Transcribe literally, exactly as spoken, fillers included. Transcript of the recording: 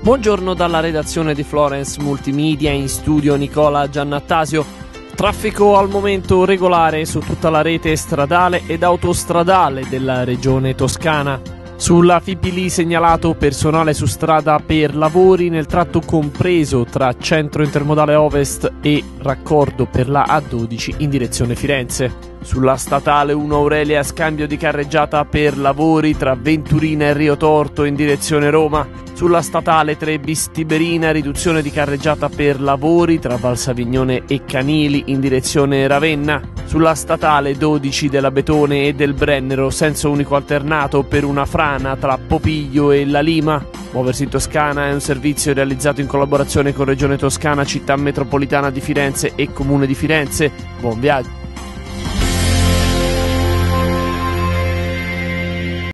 Buongiorno dalla redazione di Florence Multimedia, in studio Nicola Giannattasio. Traffico al momento regolare su tutta la rete stradale ed autostradale della regione Toscana. Sulla Fipili segnalato personale su strada per lavori nel tratto compreso tra Centro Intermodale Ovest e raccordo per la A dodici in direzione Firenze. Sulla statale uno Aurelia scambio di carreggiata per lavori tra Venturina e Rio Torto in direzione Roma. Sulla statale tre bis Tiberina riduzione di carreggiata per lavori tra Valsavignone e Canili in direzione Ravenna. Sulla statale dodici della Betone e del Brennero senso unico alternato per una frana tra Popiglio e La Lima. Muoversi in Toscana è un servizio realizzato in collaborazione con Regione Toscana, Città Metropolitana di Firenze e Comune di Firenze. Buon viaggio!